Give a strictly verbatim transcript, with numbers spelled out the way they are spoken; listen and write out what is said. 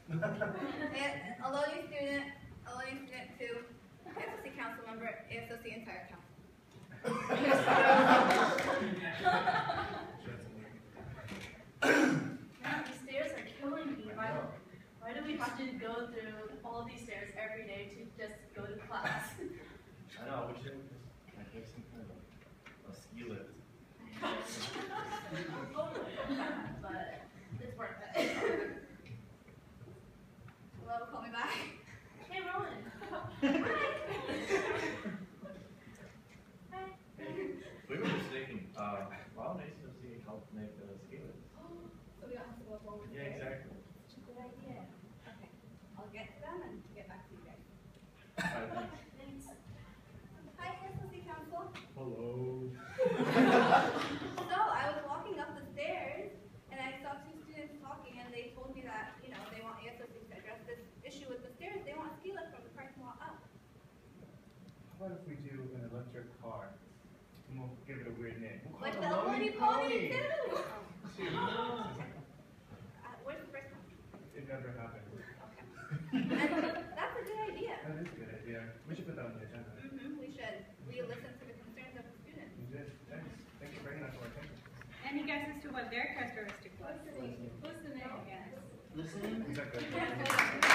And a loading student, a loading student two, A S O C council member, A S O C entire council. Yeah, these stairs are killing me. Why, why do we have to go through all these stairs every day to just go to class? I know, I wish it was like there's some kind of a ski lift. But it's worth it. Hello, call me back. Hey, Rowan. Hi. We were just thinking, uh, why don't A S O C help make the ski lift? So we don't have to go forward. Yeah, exactly. Good idea. Okay, I'll get to them and get back to you guys. Alright, thanks. Thanks. Hi, A S O C council. Hello. So I was walking up the stairs and I saw two students talking and they told me that, you know, they want A S O C to address this issue with the stairs. They want a ski lift from the parking lot up. What if we do an electric car? And we'll give it a weird name. We'll call Like it the a Lonely Pony too. Uh, where's the first one? It never happened. Okay. And that's a good idea. That is a good idea. We should put that on the agenda. Mm-hmm, we should. We listen to the concerns of the students. We did. Thanks. Thanks for bringing that to our attention. Any guesses to what their characteristic was? Listening. Listening, I guess. Listening? Is that good?